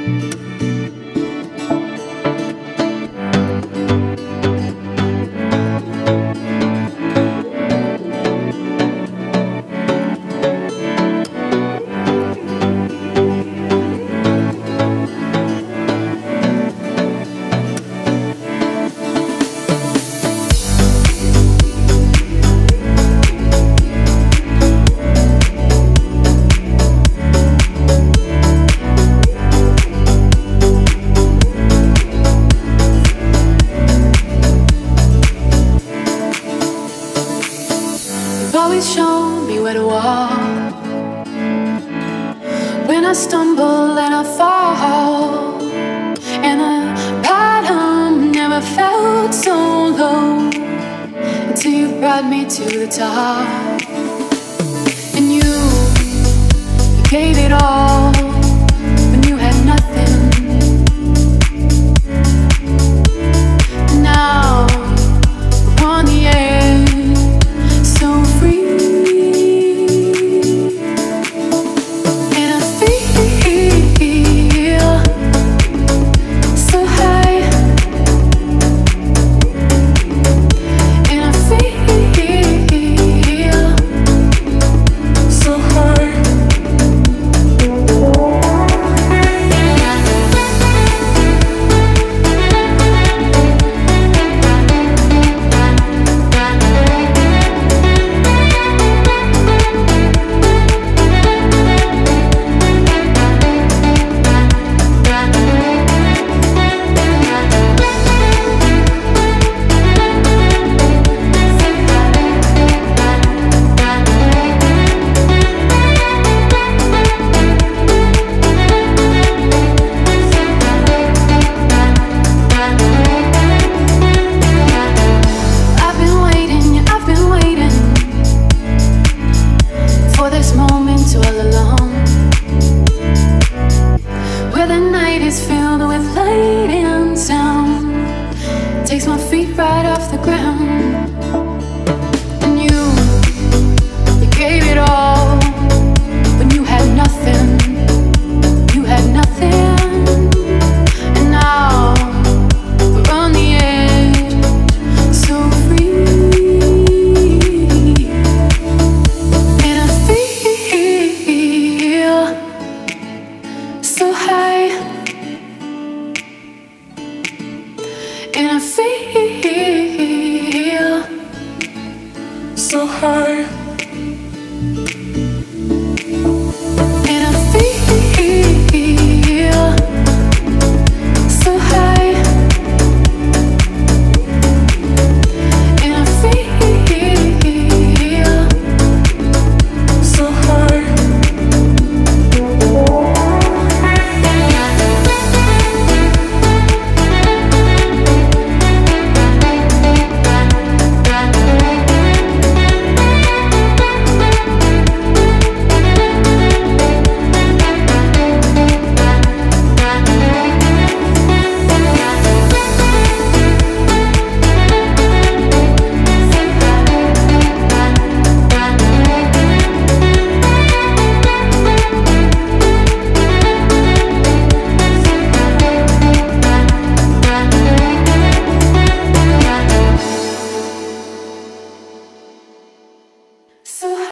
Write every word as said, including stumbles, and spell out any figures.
Always show me where to walk when I stumble and I fall, and the bottom never felt so low until you brought me to the top. And you, you gave it all when you had nothing. And now we're on the edge, so free. And I feel so high. And I feel so high. Takes my feet right off the ground. And you, you gave it all when you had nothing. You had nothing. And now we're on the edge, so free. And I feel so high. And I feel so high.